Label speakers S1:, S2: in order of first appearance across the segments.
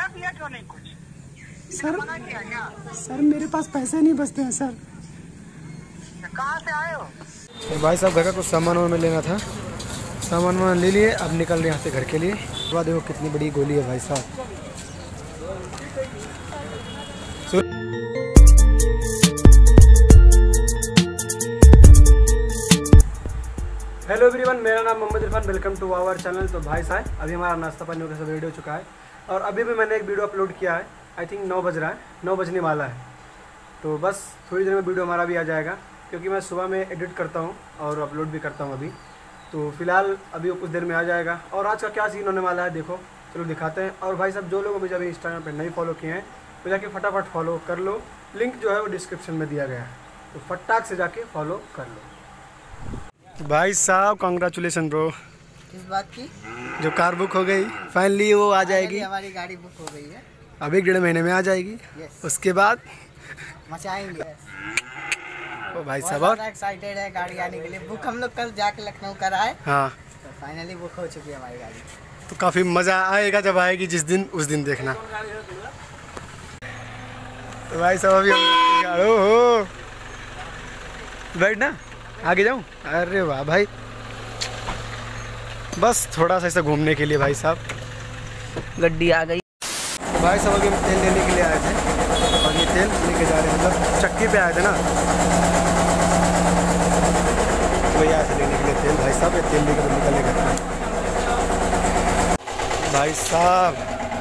S1: पिया क्यों नहीं कुछ?
S2: सर
S1: मना किया क्या?
S2: सर मेरे पास पैसे नहीं बचते हैं सर।
S1: कहाँ से आए हो?
S2: तो भाई साहब घर का कुछ सामान में लेना था, सामान ले लिए, अब निकल रहे हैं यहाँ से घर के लिए। बाद देखो कितनी बड़ी गोली है भाई साहब। हेलो एवरीवन, मेरा नाम Mohammad Irfan, welcome to our channel. तो भाई साहब अभी हमारा नाश्ता पानी का सब रेडी हो चुका है और अभी भी मैंने एक वीडियो अपलोड किया है। आई थिंक 9 बज रहा है, 9 बजने वाला है। तो बस थोड़ी देर में वीडियो हमारा भी आ जाएगा, क्योंकि मैं सुबह में एडिट करता हूँ और अपलोड भी करता हूँ अभी। तो फिलहाल अभी कुछ देर में आ जाएगा। और आज का क्या सीन होने वाला है देखो, चलो दिखाते हैं। और भाई साहब जो लोग मुझे अभी इंस्टाग्राम पर नहीं फॉलो किए हैं तो जाके फटाफट फॉलो कर लो, लिंक जो है वो डिस्क्रिप्शन में दिया गया है, तो फटाक से जाके फॉलो कर लो। भाई साहब कॉन्ग्रेचुलेसन ब्रो।
S3: किस बात की?
S2: जो कार बुक हो गई फाइनली, वो आ जाएगी।
S3: हमारी गाड़ी बुक हो गई है,
S2: अब 1-1.5 महीने में आ जाएगी। उसके बाद
S3: मचाएंगे।
S2: ओ भाई साहब और
S3: एक्साइटेड है गाड़ी आने के लिए। बुक हम लोग कल जाके लखनऊ कराए,
S2: हाँ,
S3: तो फाइनली बुक हो चुकी है हमारी गाड़ी।
S2: तो काफ़ी मज़ा आएगा जब आएगी, जिस दिन उस दिन देखना। तो भाई साहब अभी हो बैठ ना, आगे जाऊँ। अरे वाह भाई, बस थोड़ा सा ऐसा घूमने के लिए भाई साहब
S3: गड्डी आ गई।
S2: तो भाई साहब अभी हम तेल लेने के लिए आए थे और ये तेल लेके जा रहे हैं, मतलब चक्की पे आए थे ना, तो यहाँ से लेने के लिए तेल। भाई साहब ये तेल लेकर तो निकलेगा भाई साहब।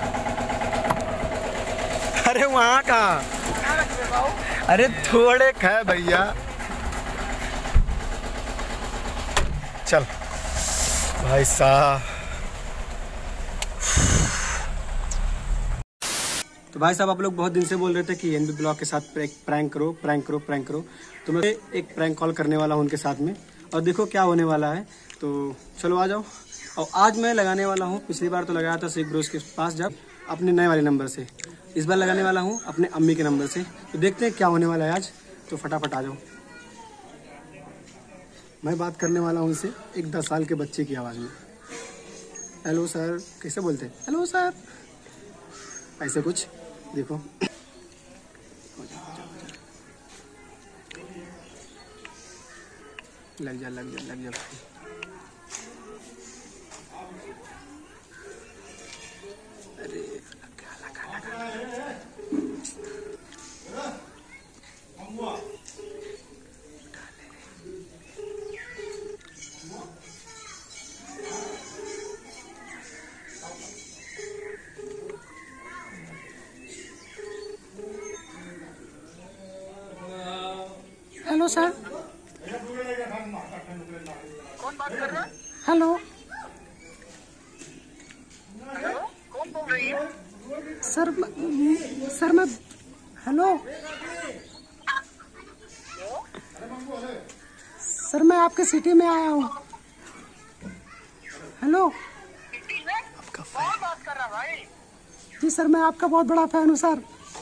S2: अरे वहाँ कहाँ, अरे थोड़े खाए भैया, चल भाई साहब। तो भाई साहब आप लोग बहुत दिन से बोल रहे थे कि एनबी ब्लॉग के साथ प्रैंक करो, प्रैंक करो, प्रैंक करो। तो मैं एक प्रैंक कॉल करने वाला हूँ उनके साथ में, और देखो क्या होने वाला है। तो चलो आ जाओ। और आज मैं लगाने वाला हूँ, पिछली बार तो लगाया था शेख ब्रोस के पास जब, अपने नए वाले नंबर से। इस बार लगाने वाला हूँ अपने अम्मी के नंबर से। तो देखते हैं क्या होने वाला है आज। तो फटाफट आ जाओ। मैं बात करने वाला हूँ उनसे एक 10 साल के बच्चे की आवाज़ में। हेलो सर, कैसे बोलते हैं? हेलो सर, ऐसे कुछ देखो। लग जा लग जा लग जा। अरे लगा लगा लगा। Hello sir.
S1: कौन बात कर रहा है?
S2: हेलो
S1: कौन बोल रही है?
S2: सर मैं हेलो सर, मैं आपके सिटी में आया हूँ। हेलो,
S1: सिटी में? कौन बात कर रहा भाई?
S2: जी सर, मैं आपका बहुत बड़ा फैन हूँ सर।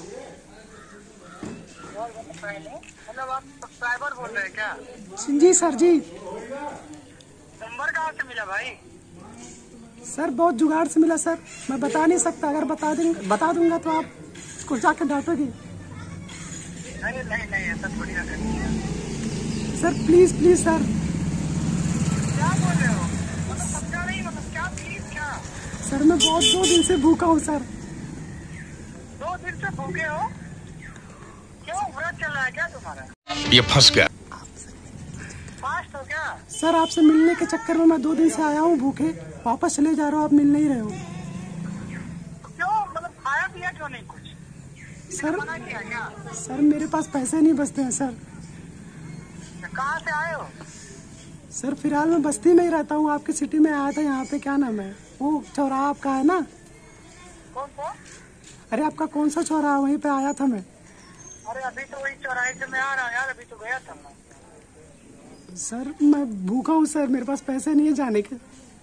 S1: मतलब आप सब्सक्राइबर बोल रहे हैं क्या?
S2: जी सर जी।
S1: नंबर कहाँ से मिला भाई?
S2: सर बहुत जुगाड़ से मिला सर, मैं बता नहीं सकता। अगर बता दूंगा तो आप उसको जाकर डांटोगे।
S1: नहीं नहीं नहीं, ऐसा थोड़ी ना करिए
S2: सर प्लीज प्लीज सर।
S1: क्या बोल रहे हो? मतलब समझा नहीं, मतलब क्या प्लीज क्या?
S2: सर मैं बहुत 2 दिन से भूखा हूँ सर।
S1: 2 दिन से भूखे हो? क्यों, व्रत चल रहा है क्या तुम्हारा?
S4: ये फंस गया।
S1: फास्ट हो क्या?
S2: सर आपसे मिलने के चक्कर में मैं 2 दिन से आया हूँ भूखे, वापस चले जा रहा हूँ, आप मिल नहीं रहे हो।
S1: क्यों, मतलब खाया पिया क्यों नहीं कुछ?
S2: सर
S1: मना किया क्या?
S2: सर मेरे पास पैसे नहीं बचते हैं सर।
S1: कहाँ से आए हो?
S2: सर फिलहाल मैं बस्ती में ही रहता हूँ, आपकी सिटी में आया था। यहाँ पे क्या नाम है, वो चौराहा आपका है ना?
S1: कौन सा?
S2: अरे आपका कौन सा चौराहा, वहीं पे आया था मैं।
S1: अरे अभी तो वही चौराहे से मैं आ रहा हूँ यार, अभी तो गया था मैं।
S2: सर मैं भूखा हूँ सर, मेरे पास पैसे नहीं है जाने के।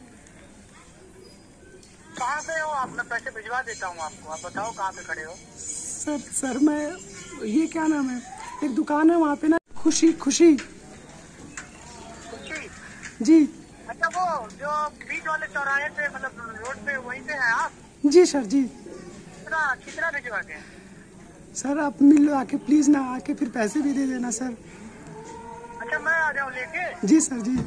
S1: कहाँ पे हो आप? मैं पैसे भिजवा देता हूँ आपको, आप बताओ कहाँ पे खड़े हो?
S2: सर मैं, ये क्या नाम है, एक दुकान है वहाँ पे ना, खुशी खुशी जी।
S1: अच्छा वो जो बीच वाले चौराहे पे, मतलब रोड पे, वहीं पे है आप?
S2: जी सर जी।
S1: कितना भिजवा के?
S2: सर आप मिल लो आके प्लीज ना, आके फिर पैसे भी दे देना सर।
S1: अच्छा मैं आ जाऊँ लेके?
S2: जी सर जी।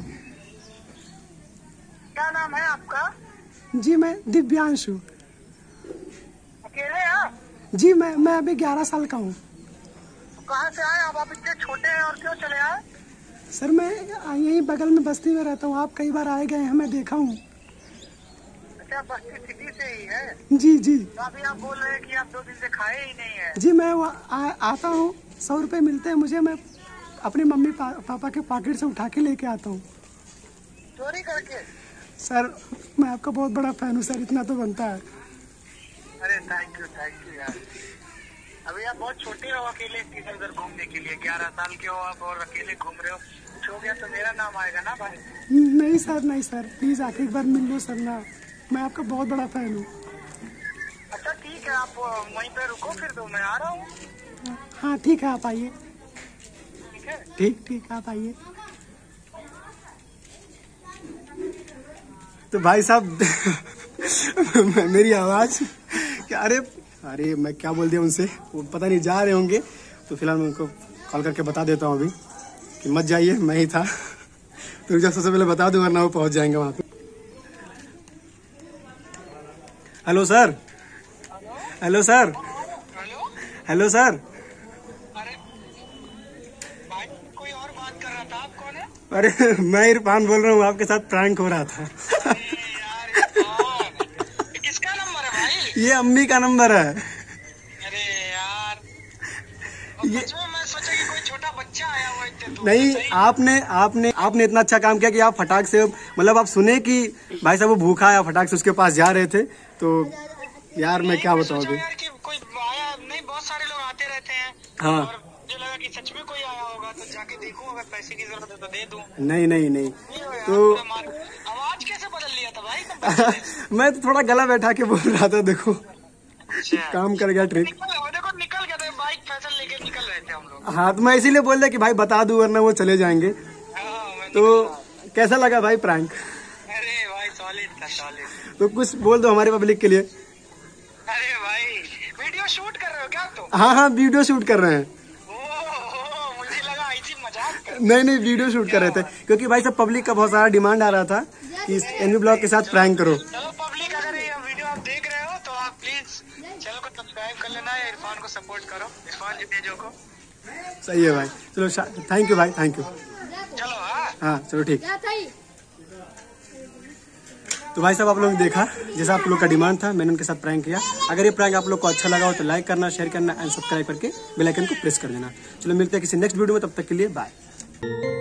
S1: क्या नाम है आपका?
S2: जी मैं दिव्यांशु।
S1: अकेले हैं?
S2: जी मैं अभी 11 साल का हूँ।
S1: कहाँ से आए आप इतने छोटे हैं और क्यों चले आए?
S2: सर मैं यहीं बगल में बस्ती में रहता हूँ, आप कई बार आए गए हैं, मैं देखा हूँ।
S1: अच्छा बस्ती सिटी से ही है?
S2: जी जी।
S1: तो अभी आप बोल रहे हैं कि आप 2 दिन से खाए ही नहीं है।
S2: जी मैं आता हूँ, 100 रुपये मिलते हैं मुझे, मैं अपने मम्मी पापा के पॉकेट से उठा के लेके आता हूँ।
S1: चोरी करके?
S2: सर मैं आपका बहुत बड़ा फैन हूँ सर, इतना तो बनता है।
S1: अरे थैंक यू यार। अभी आप बहुत छोटे हो, अकेले इधर उधर घूमने के लिए। 11 साल के हो आप और अकेले घूम रहे हो। कुछ हो गया तो मेरा नाम आएगा ना भाई?
S2: नहीं सर प्लीज आके एक बार मिल लो सर ना, मैं आपका बहुत बड़ा फैन हूँ।
S1: अच्छा ठीक है, आप वहीं पे रुको फिर, तो मैं आ रहा हूँ।
S2: हाँ ठीक है, आप आइए।
S1: ठीक है
S2: ठीक आप आइए। तो भाई साहब मेरी आवाज क्या, अरे मैं क्या बोल दिया उनसे, वो पता नहीं जा रहे होंगे, तो फिलहाल मैं उनको कॉल करके बता देता हूँ अभी कि मत जाइए, मैं ही था। तो जब सबसे पहले बता दूं वरना वो पहुंच जाएंगे वहां पे। Hello sir.
S1: Hello
S2: sir.
S1: अरे भाई कोई और बात कर रहा था, आप कौन है?
S2: अरे मैं इरफान बोल रहा हूँ, आपके साथ प्रैंक हो रहा था।
S1: यार इरफान, किसका नंबर है भाई?
S2: ये अम्मी का नंबर है।
S1: अरे यार ये मैं सोचा कि कोई छोटा बच्चा आया हुआ है।
S2: नहीं, आपने इतना अच्छा काम किया कि आप फटाक से, मतलब आप सुने कि भाई साहब वो भूखा है, फटाक से उसके पास जा रहे थे, तो यार मैं क्या बताऊँ अभी।
S1: यार कि कोई आया नहीं, बहुत सारे लोग आते रहते हैं।
S2: हाँ।
S1: और मुझे लगा कि सच में कोई आया होगा, तो जाके देखूं, अगर पैसे की जरूरत है तो दे दूं।
S2: नहीं तो
S1: आवाज कैसे बदल लिया था भाई?
S2: मैं तो थोड़ा गला बैठा के बोल रहा था, देखो काम कर गया ट्रिक।
S1: देखो निकल गए थे, बाइक फैशन लेके निकल रहे थे हम लोग।
S2: हाँ तो मैं इसीलिए बोल दिया कि भाई बता दूं वरना वो चले जाएंगे। तो कैसा लगा भाई प्रैंक?
S1: अरे भाई सॉलिड था, सॉलिड।
S2: तो कुछ बोल दो हमारे पब्लिक के लिए।
S1: अरे भाई वीडियो शूट कर रहे हो क्या तुम?
S2: हाँ वीडियो शूट कर रहे हैं।
S1: मुझे लगा ऐसी मजाक कर।
S2: नहीं वीडियो शूट कर रहे थे, क्योंकि भाई सब पब्लिक का बहुत सारा डिमांड आ रहा था कि एनवी ब्लॉग के साथ प्रैंक करो।
S1: चलो पब्लिक, अगर ये वीडियो आप देख रहे हो तो आप प्लीज चैनल को सब्सक्राइब कर लेना है, इरफान को सपोर्ट करो, इरफान जितेजो को।
S2: सही है भाई, चलो थैंक यू भाई, थैंक यू।
S1: चलो हाँ
S2: चलो ठीक। तो भाई साहब आप लोगों ने देखा, जैसा आप लोग का डिमांड था मैंने उनके साथ प्रैंक किया। अगर ये प्रैंक आप लोग को अच्छा लगा हो तो लाइक करना, शेयर करना एंड सब्सक्राइब करके बेल आइकन को प्रेस कर देना। चलो मिलते हैं किसी नेक्स्ट वीडियो में, तब तक के लिए बाय।